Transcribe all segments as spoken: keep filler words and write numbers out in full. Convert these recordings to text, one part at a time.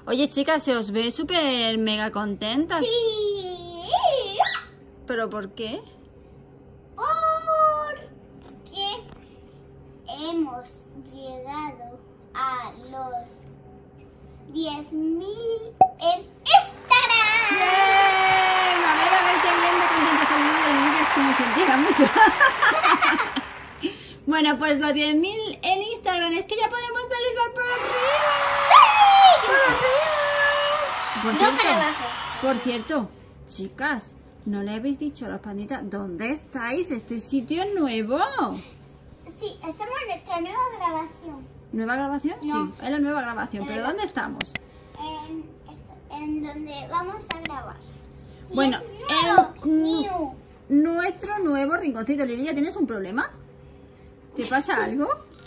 Oye, chicas, se os ve súper mega contentas. Sí. ¿Pero por qué? Porque hemos llegado a los diez mil en Instagram. ¡Bien! A ver, a ver qué bien de contenta está la Lili, es que me sintiera mucho. Bueno, pues los diez mil en Instagram, es que ya podemos deslizar por arriba. ¡Sí! ¡Por arriba! Por No cierto, para abajo. por cierto, chicas, ¿no le habéis dicho a los panditas dónde estáis? Este sitio es nuevo. Sí, estamos en nuestra nueva grabación. ¿Nueva grabación? No. Sí, es la nueva grabación. ¿Pero Eh, dónde estamos? En, en donde vamos a grabar. Y Bueno, es nuevo, el- new. Nuestro nuevo rinconcito. Lili, ¿tienes un problema? ¿Te pasa algo?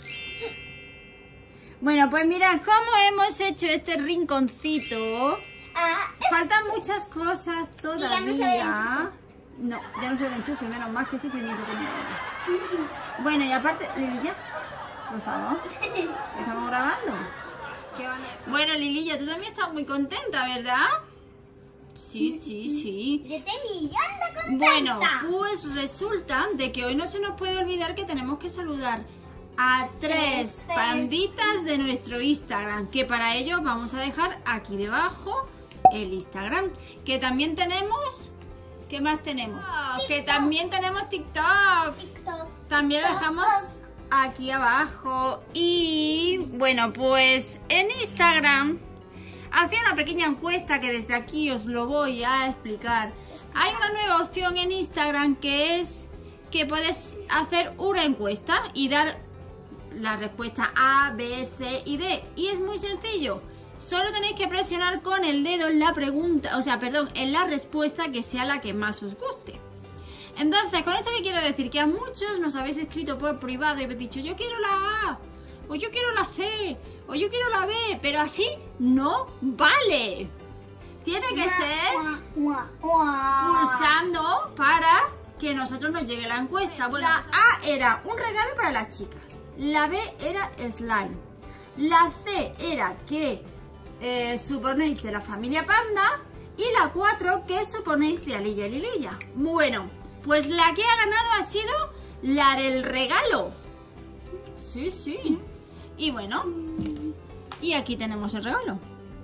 Bueno, pues mira cómo hemos hecho este rinconcito. Ah, Faltan muchas cosas ya no se ve el todavía. No, ya no se ve el enchufe, menos mal que ese finito tenía. Bueno, y aparte, Lililla, por favor, estamos grabando. ¿Qué van a- Bueno, Lililla, tú también estás muy contenta, ¿verdad? Sí, sí, sí. yo estoy millón de contenta. Bueno, pues resulta de que hoy no se nos puede olvidar que tenemos que saludar a tres Tres panditas de nuestro Instagram, que para ello vamos a dejar aquí debajo el Instagram, que también tenemos, ¿qué más tenemos? Ah, que también tenemos TikTok, TikTok. también lo dejamos aquí abajo. Y bueno, pues en Instagram hacía una pequeña encuesta que desde aquí os lo voy a explicar. Hay una nueva opción en Instagram que es que puedes hacer una encuesta y dar la respuesta A, B, C y D. Y es muy sencillo. Solo tenéis que presionar con el dedo en la pregunta, o sea, perdón, en la respuesta que sea la que más os guste. Entonces, con esto que quiero decir, que a muchos nos habéis escrito por privado y habéis dicho, yo quiero la A, o yo quiero la C, o yo quiero la B, pero así no vale. Tiene que ser Mua, mua. pulsando para que nosotros nos llegue la encuesta. Bueno, la A era un regalo para las chicas, la B era slime, la C era que eh, suponéis de la familia Panda y la cuatro que suponéis de Alilla y Lililla. Bueno, pues la que ha ganado ha sido la del regalo. Sí, sí. Y bueno, y aquí tenemos el regalo.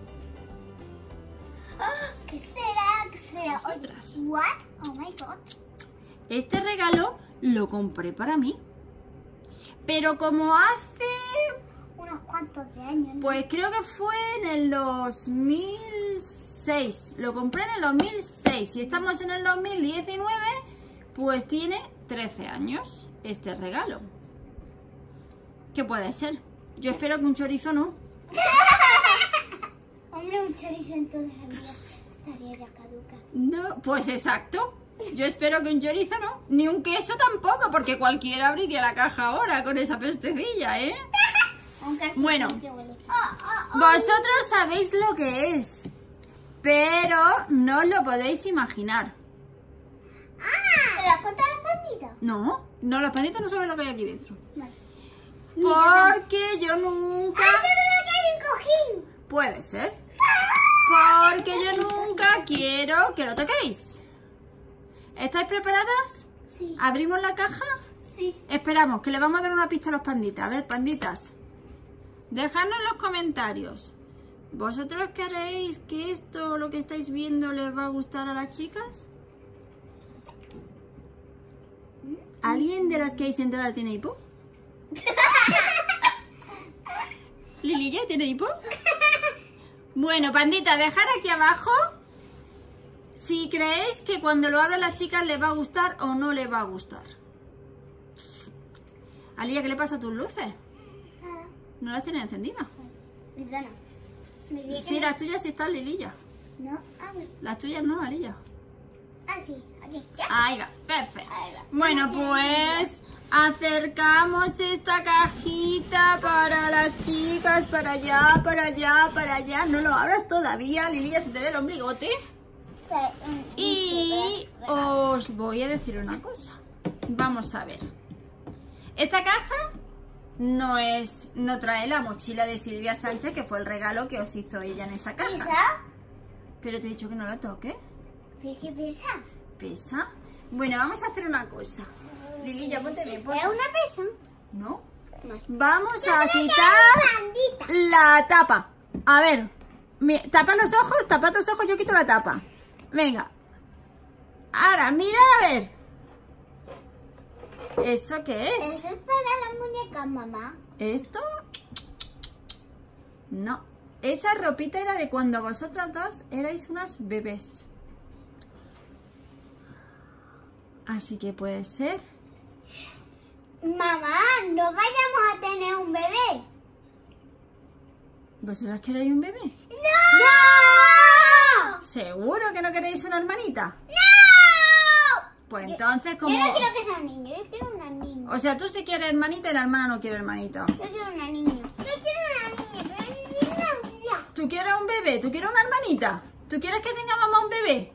Ah, ¿qué será? ¿Qué será? Nosotras. What? Oh my god. Este regalo lo compré para mí. Pero como hace, Unos cuantos de años, ¿no? pues creo que fue en el dos mil seis. Lo compré en el dos mil seis. Si estamos en el dos mil diecinueve, pues tiene trece años este regalo. ¿Qué puede ser? Yo espero que un chorizo no. Hombre, un chorizo entonces estaría ya caduca. No, pues exacto. Yo espero que un chorizo no. Ni un queso tampoco, porque cualquiera abriría la caja ahora con esa pestecilla, ¿eh? Aunque Bueno. huele. Ah, ah, ah. Vosotros sabéis lo que es, pero no os lo podéis imaginar. Ah, ¿se lo has contado a la pandita? No, no, los panditos no saben lo que hay aquí dentro. Vale. Porque yo nunca... ¡Ah, yo creo que hay un cojín! Puede ser. Porque yo nunca quiero que lo toquéis. ¿Estáis preparadas? Sí. ¿Abrimos la caja? Sí. Esperamos, que le vamos a dar una pista a los panditas. A ver, panditas, dejadnos en los comentarios. ¿Vosotros queréis que esto, lo que estáis viendo, les va a gustar a las chicas? ¿Alguien de las que hay sentada tiene hipo? ¿Lililla tiene hipo? Bueno, pandita, dejar aquí abajo si creéis que cuando lo abran las chicas les va a gustar o no les va a gustar. Alía, ¿qué le pasa a tus luces? Nada. ¿No las tienes encendidas? Perdona. Me dije Sí, que las tuyas sí están, Lililla. no. No, ah, bueno. Las tuyas no, Alilla. Ah, sí, aquí. Ya. Ahí va, perfecto. Ahí va. Bueno, pues acercamos esta cajita para las chicas, para allá, para allá, para allá. No lo abras todavía, Lililla, se te ve el ombligote. Sí, un- Y un regalo. os voy a decir una cosa. Vamos a ver. Esta caja no es, no trae la mochila de Silvia Sánchez, que fue el regalo que os hizo ella en esa caja. ¿Pesa? Pero te he dicho que no la toque. ¿Pero qué pesa? ¿Pesa? Bueno, vamos a hacer una cosa. Lili, ya ponte bien. Por... ¿Es una pesa? No. No. Vamos Yo a creo que quitar es blandita. la tapa. A ver, mi- tapad los ojos, tapad los ojos, yo quito la tapa. Venga. Ahora, mira a ver. ¿Eso qué es? Eso es para las muñecas, mamá. ¿Esto? No. Esa ropita era de cuando vosotras dos erais unas bebés. Así que puede ser. Mamá, no vayamos a tener un bebé. ¿Vosotras queréis un bebé? ¡No! ¡No! ¿Seguro que no queréis una hermanita? ¡No! Pues entonces como... Yo no quiero que sea un niño, yo quiero una niña. O sea, tú sí quieres hermanita y la hermana no quiere hermanita. Yo quiero una niña. Yo quiero una niña, pero niña no. ¿Tú quieres un bebé? ¿Tú quieres una hermanita? ¿Tú quieres que tenga mamá un bebé?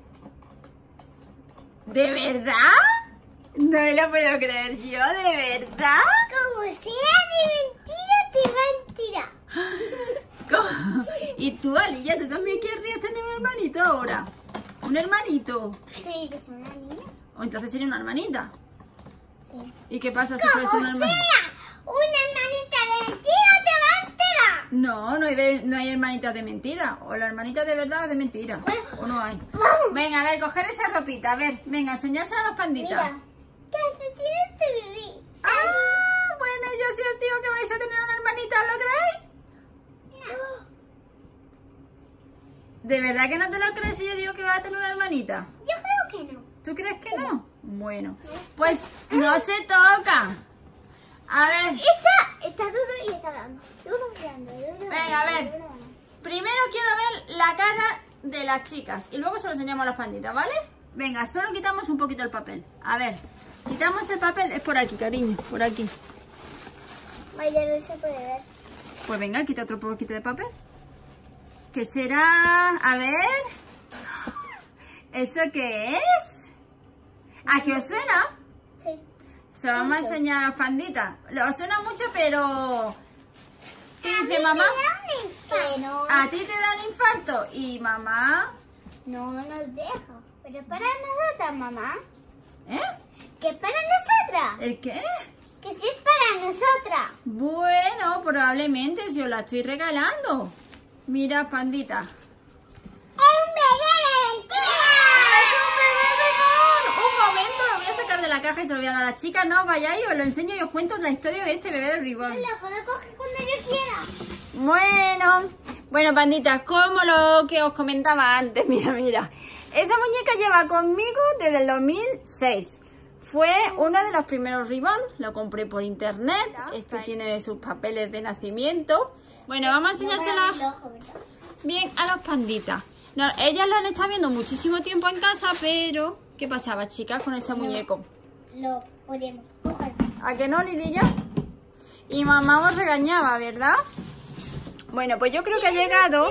¿De verdad? No me lo puedo creer yo, ¿de verdad? Como sea de mentira, te va a tirar. ¿Cómo? ¿Y tú, Alilla, tú también querrías tener un hermanito ahora? ¿Un hermanito? Sí, que sea una niña. ¿O entonces sería una hermanita? Sí. ¿Y qué pasa si fuese Como una hermanita? sea una hermanita de mentira, te va a enterar. No, no hay, be- no hay hermanitas de mentira. O la hermanita de verdad o de mentira. Bueno, o no hay. vamos. Venga, a ver, coger esa ropita. A ver, venga, enseñársela a los panditas. Mira, calcetín este bebé. Ah, bueno, yo sí os digo que vais a tener una hermanita, ¿lo creéis? No. ¿De verdad que no te lo crees si yo digo que vas a tener una hermanita? Yo creo que no. ¿Tú crees que no? Bueno, pues no se toca. A ver, Está, está duro y está blando. Duro y blando, duro y Venga, a blando, ver. duro y blando. primero quiero ver la cara de las chicas y luego se lo enseñamos a las panditas, ¿vale? Venga, solo quitamos un poquito el papel. A ver, quitamos el papel, es por aquí, cariño, por aquí. Vaya, no se puede ver. Pues venga, quita otro poquito de papel. ¿Qué será? A ver. ¿Eso qué es? ¿A qué os suena? Sí. Se lo vamos a enseñar a las panditas. Os suena mucho, pero... ¿Qué dice mamá? Que no. A ti te da un infarto. Y mamá... No nos deja. Pero es para nosotras, mamá. ¿Eh? Que es para nosotras. ¿El qué? Que sí es para nosotras. Bueno, probablemente si os la estoy regalando. Mira, pandita. ¡Es un bebé de mentira! ¡Es un bebé rigor! Un momento, lo voy a sacar de la caja y se lo voy a dar a las chicas. No os vayáis, os lo enseño y os cuento la historia de este bebé de rigor. La puedo coger cuando yo quiera. Bueno, bueno, panditas, como lo que os comentaba antes, mira, mira. Esa muñeca lleva conmigo desde el dos mil seis. Fue uno de los primeros ribbon, lo compré por internet. Este tiene sus papeles de nacimiento. Bueno, vamos a enseñársela bien a los panditas. No, ellas lo han estado viendo muchísimo tiempo en casa, pero ¿qué pasaba, chicas, con ese muñeco? Lo podemos coger. ¿A que no, Lililla? Y mamá os regañaba, ¿verdad? Bueno, pues yo creo que ha llegado...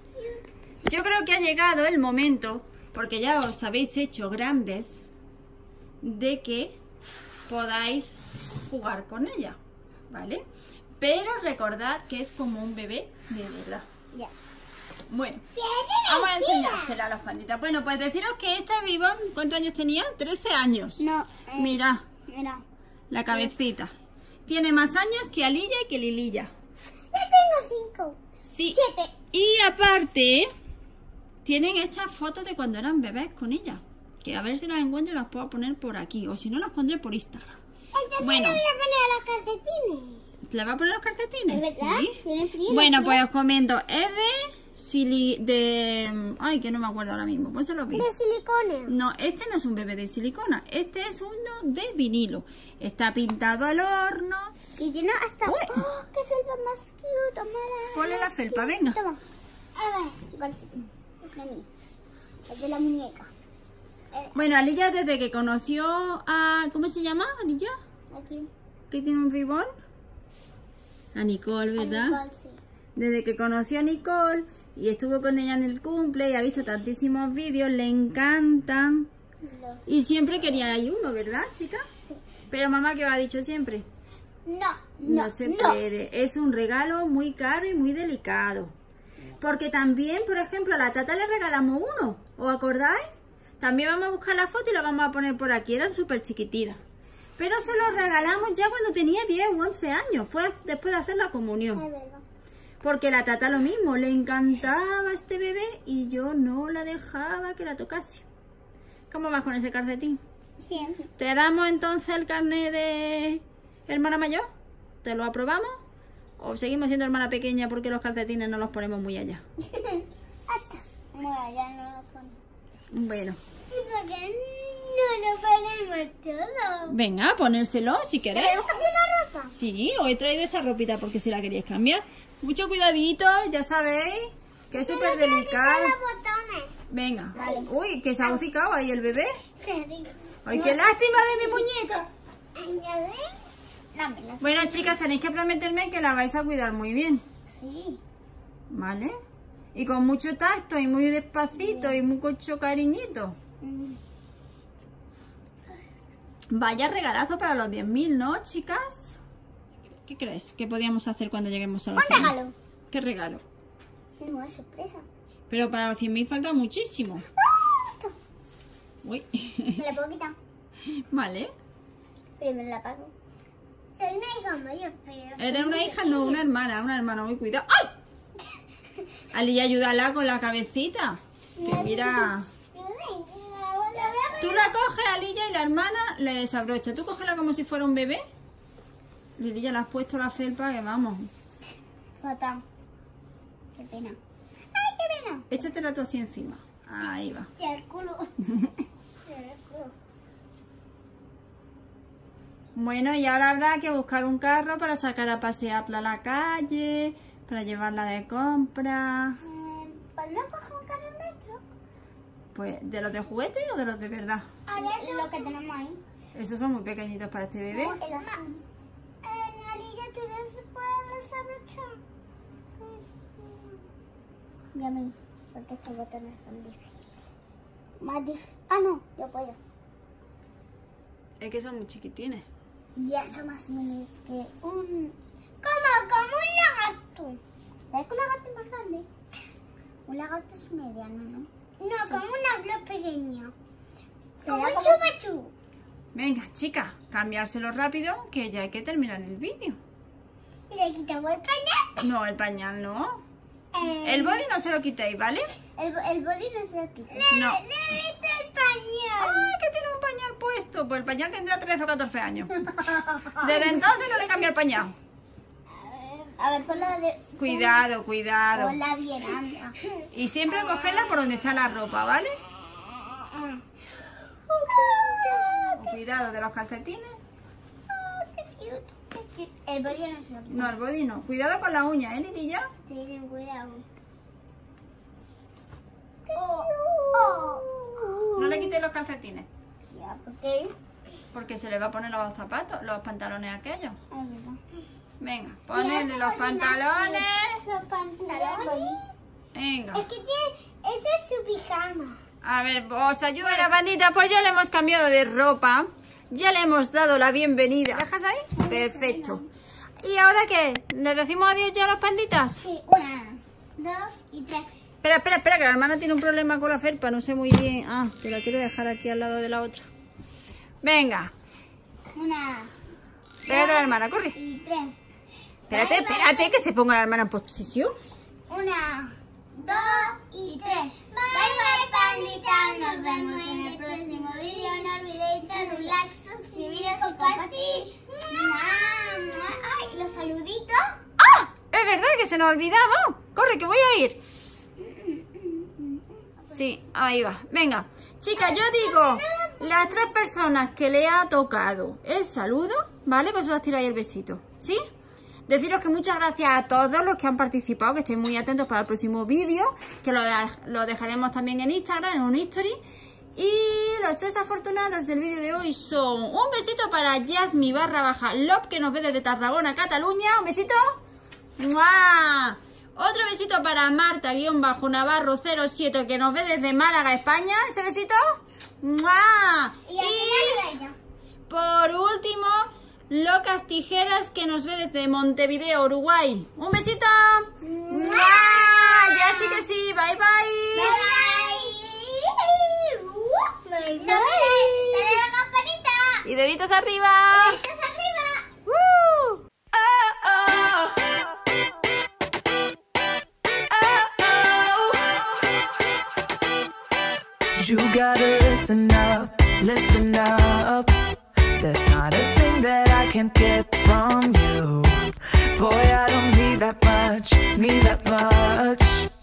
Yo creo que ha llegado el momento, porque ya os habéis hecho grandes, de que podáis jugar con ella, ¿vale? Pero recordad que es como un bebé de verdad. Ya. Bueno, vamos a enseñársela a los panditas. Bueno, pues deciros que este ribbon, ¿cuántos años tenía? trece años. No. eh, Mira, Mira. la cabecita. Tiene más años que Alilla y que Lililla. Yo tengo cinco. Sí. Siete. Y aparte, tienen hechas fotos de cuando eran bebés con ella. Que a ver si las encuentro y las puedo poner por aquí. O si no, las pondré por Instagram. Entonces Bueno. le voy a poner los calcetines. ¿Le va a poner los calcetines? ¿Es verdad? Sí. Tiene frío. Bueno, ¿no? pues os comento. Es de sili... de... Ay, que no me acuerdo ahora mismo. Pues se lo vi. De silicona. No, este no es un bebé de silicona. Este es uno de vinilo. Está pintado al horno. Y tiene hasta... Uy. ¡Oh, qué felpa más cute! Toma. Ponle la felpa, venga. Toma. A ver, tu calcetín. Es de mí. Es de la muñeca. Eh, Bueno, Alilla desde que conoció a... ¿Cómo se llama, Alilla? Aquí. Que tiene un ribón. A Nicole, ¿verdad? Nicole, sí. Desde que conoció a Nicole y estuvo con ella en el cumple y ha visto tantísimos vídeos, le encantan. Lo- Y siempre quería ir uno, ¿verdad, chica? Sí. Pero mamá, ¿qué os ha dicho siempre? No, No, no, se no. puede. Es un regalo muy caro y muy delicado. Porque también, por ejemplo, a la Tata le regalamos uno. ¿Os acordáis? También vamos a buscar la foto y la vamos a poner por aquí. Eran súper chiquititas. Pero se los regalamos ya cuando tenía diez u once años. Fue después de hacer la comunión. Es verdad. Porque la Tata lo mismo. Le encantaba este bebé y yo no la dejaba que la tocase. ¿Cómo vas con ese calcetín? Bien. ¿Te damos entonces el carnet de hermana mayor? ¿Te lo aprobamos? ¿O seguimos siendo hermana pequeña porque los calcetines no los ponemos muy allá? Hasta. Bueno, ya no lo pone. Bueno. ¿Y por qué no lo ponemos todo? Venga, ponérselo si queréis. ¿Podemos cambiar la ropa? Sí, os he traído esa ropita porque si la queréis cambiar. Mucho cuidadito, ya sabéis que es súper delicado. Los botones. Venga. Vale. Uy, que se ha hocicado ahí el bebé. Se digo. Ay, qué lástima de mi muñeca. Añade. Dámela. Bueno, chicas, tenéis que prometerme que la vais a cuidar muy bien. Sí. ¿Vale? Y con mucho tacto y muy despacito y mucho cariñito. Mm. Vaya regalazo para los diez mil, ¿no, chicas? ¿Qué crees que podíamos hacer cuando lleguemos a los Un cien mil? regalo. ¿Qué regalo? No, es sorpresa. Pero para los cien mil falta muchísimo. ¡Ah! Esto. Uy. Me la puedo quitar. Vale. Primero la pago. Soy una hija mayor, pero... ¿Eres una hija? No, una hermana. Una hermana, muy cuidado. ¡Ay! Ali, ayúdala con la cabecita. Que mira... Tú la coges a Lilla y la hermana le desabrocha. Tú cógela como si fuera un bebé. Lili, ya le has puesto la felpa que vamos. Fatal. Qué pena. ¡Ay, qué pena! Échatela tú así encima. Ahí va. Y el culo. Y el culo. Bueno, y ahora habrá que buscar un carro para sacar a pasearla a la calle, para llevarla de compra. Eh, ¿Podemos coger un carro nuestro? Pues, ¿de los de juguete o de los de verdad? A ver lo que tenemos ahí. Esos son muy pequeñitos para este bebé. No, el azul. Eh, Nalilla, ¿tú no se puede desabrochar? Y a mí, porque estos botones son difíciles. Más difíciles. Ah, no, yo puedo. Es que son muy chiquitines. Ya son más minis que un... Como, como un lagarto. ¿Sabes que un lagarto es más grande? Un lagarto es mediano, ¿no? No, como una flor pequeña. Como un chupachú. Venga, chicas, cambiárselo rápido, que ya hay que terminar el vídeo. Y le quitamos el pañal. No, el pañal no. Eh, El body no se lo quitéis, ¿vale? el, el body no se lo quita. No. Le, le viste el pañal. ¡Ah, que tiene un pañal puesto! Pues el pañal tendrá trece o catorce años. Desde entonces no le cambia el pañal. A ver, ponla de... Cuidado, cuidado. Ponla bien, anda. Y siempre cogerla por donde está la ropa, ¿vale? Cuidado de los calcetines. Qué cute, qué cute. El body no se lo quita. No, el body no. Cuidado con la uña, ¿eh, Lililla? Tienen cuidado. Oh, oh. No le quitéis los calcetines, Ya, ¿por qué? porque se le va a poner los zapatos, los pantalones aquellos. Ay, verdad. Venga, ponedle los pantalones. Los pantalones. Venga. Es que tiene... Ese es su pijama. A ver, os ayuda la bandita. Pues ya le hemos cambiado de ropa. Ya le hemos dado la bienvenida. ¿Dejas ahí? Perfecto. ¿Y ahora qué? ¿Le decimos adiós ya a los panditas? Sí, una, dos y tres. Espera, espera, espera, que la hermana tiene un problema con la felpa. No sé muy bien. Ah, te la quiero dejar aquí al lado de la otra. Venga. Una, Pégate a la hermana, corre. y tres. Espérate, espérate, que se ponga la hermana en posición. Una, dos y tres. Bye bye, pandita. Nos vemos en el próximo vídeo. No olvidéis dar un like, suscribiros y compartir. ¡Mua, mua! Ay, los saluditos. ¡Ah! Es verdad que se nos olvidaba. Corre, que voy a ir. Sí, ahí va. Venga. Chicas, yo digo, las tres personas que le ha tocado el saludo, ¿vale? Vosotras tiráis el besito, ¿sí? Deciros que muchas gracias a todos los que han participado, que estén muy atentos para el próximo vídeo, que lo, de- lo dejaremos también en Instagram, en un history. Y los tres afortunados del vídeo de hoy son un besito para Yasmi barra baja Lop, que nos ve desde Tarragona, Cataluña. Un besito. ¡Mua! Otro besito para Marta guión bajo Navarro cero siete, que nos ve desde Málaga, España. ¿Ese besito? ¡Mua! Y al final ella. Por último, Locas Tijeras, que nos ve desde Montevideo, Uruguay. ¡Un besito! ¡Mua! Ya sí que sí. Bye, bye. Bye, bye. Bye, bye. Dale la campanita. Y deditos arriba. Deditos arriba. ¡Woo! You gotta listen up, listen up. There's not a thing that I can't get from you. Boy, I don't need that much, need that much.